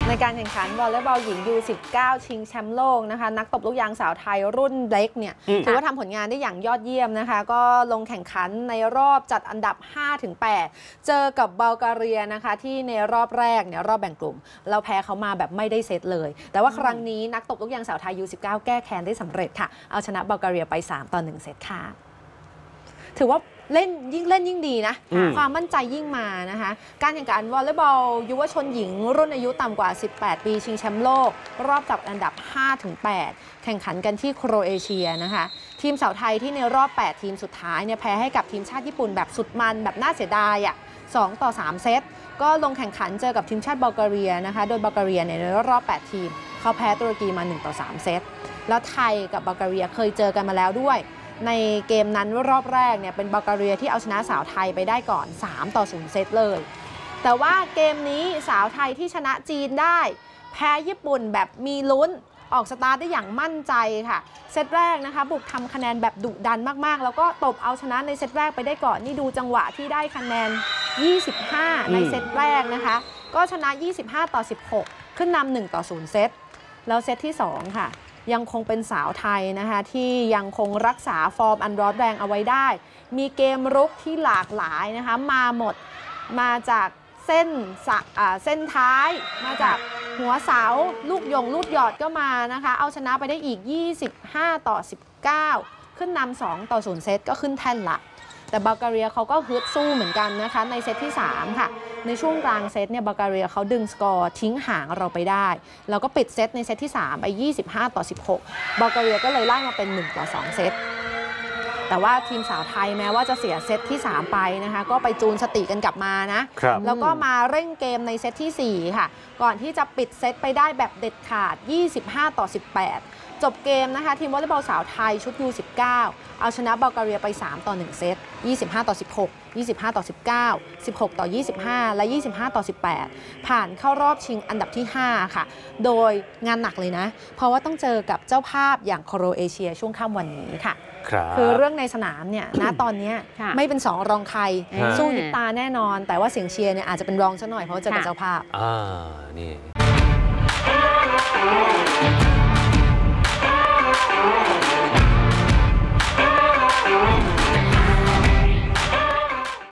ในการแข่งขันวอลเลย์บอลหญิง U19 ชิงแชมป์โลกนะคะนักตบลูกยางสาวไทยรุ่นเล็กเนี่ยถือว่าทำผลงานได้อย่างยอดเยี่ยมนะคะก็ลงแข่งขันในรอบจัดอันดับ 5-8 เจอกับบัลแกเรียนะคะที่ในรอบแรกเนี่ยรอบแบ่งกลุ่มเราแพ้เขามาแบบไม่ได้เซตเลยแต่ว่าครั้งนี้นักตบลูกยางสาวไทย U19 แก้แค้นได้สำเร็จค่ะเอาชนะบัลแกเรียไป3-1 เซตค่ะถือว่าเล่นยิ่งดีนะความมั่นใจยิ่งมานะคะการแข่งขันวอลเลย์บอลยุวชนหญิงรุ่นอายุต่ำกว่า18ปีชิงแชมป์โลกรอบจับอันดับ 5-8 แข่งขันกันที่โครเอเชียนะคะทีมสาวไทยที่ในรอบ8ทีมสุดท้ายเนี่ยแพ้ให้กับทีมชาติญี่ปุ่นแบบสุดมันแบบน่าเสียดาย2-3 เซตก็ลงแข่งขันเจอกับทีมชาติบัลแกเรียนะคะโดยบัลแกเรียในรอบ8ทีมเขาแพ้ตุรกีมา1-3 เซตแล้วไทยกับบัลแกเรียเคยเจอกันมาแล้วด้วยในเกมนั้นรอบแรกเนี่ยเป็นบัลแกเรียที่เอาชนะสาวไทยไปได้ก่อน3-0 เซตเลยแต่ว่าเกมนี้สาวไทยที่ชนะจีนได้แพ้ญี่ปุ่นแบบมีลุ้นออกสตาร์ทได้อย่างมั่นใจค่ะเซตแรกนะคะบุกทำคะแนนแบบดุดันมากๆแล้วก็ตบเอาชนะในเซตแรกไปได้ก่อนนี่ดูจังหวะที่ได้คะแนน25ในเซตแรกนะคะก็ชนะ25-16ขึ้นนำ1-0 เซตแล้วเซตที่2ค่ะยังคงเป็นสาวไทยนะคะที่ยังคงรักษาฟอร์มอันร้อนแรงเอาไว้ได้มีเกมรุกที่หลากหลายนะคะมาหมดมาจากเส้นท้ายมาจากหัวเสาลูกลูกหยอดก็มานะคะเอาชนะไปได้อีก25-19ขึ้นนำ2-0 เซตก็ขึ้นแท่นละแต่บัลแกเรียเขาก็ฮึดสู้เหมือนกันนะคะในเซตที่3ค่ะในช่วงกลางเซตเนี่ยบัลแกเรียเขาดึงสกอร์ทิ้งห่างเราไปได้แล้วก็ปิดเซตในเซตที่3ไป25-16บัลแกเรียก็เลยไล่มาเป็น1-2 เซตแต่ว่าทีมสาวไทยแม้ว่าจะเสียเซตที่3ไปนะคะก็ไปจูนสติกันกลับมานะแล้วก็มาเร่งเกมในเซตที่4ค่ะก่อนที่จะปิดเซตไปได้แบบเด็ดขาด25-18จบเกมนะคะทีมวอลเลย์บอลสาวไทยชุด U19 เอาชนะบัลแกเรียไป3-1 เซต25-16 25-19 16-25 และ 25-18 ผ่านเข้ารอบชิงอันดับที่5ค่ะโดยงานหนักเลยนะเพราะว่าต้องเจอกับเจ้าภาพอย่างโครเอเชียช่วงค่ำวันนี้ค่ะคือเรื่องในสนามเนี่ยณตอนนี้ไม่เป็น2รองใครสู้ยิบตาแน่นอนแต่ว่าเสียงเชียร์เนี่ยอาจจะเป็นรองซะหน่อยเพราะเจอกับเจ้าภาพนี่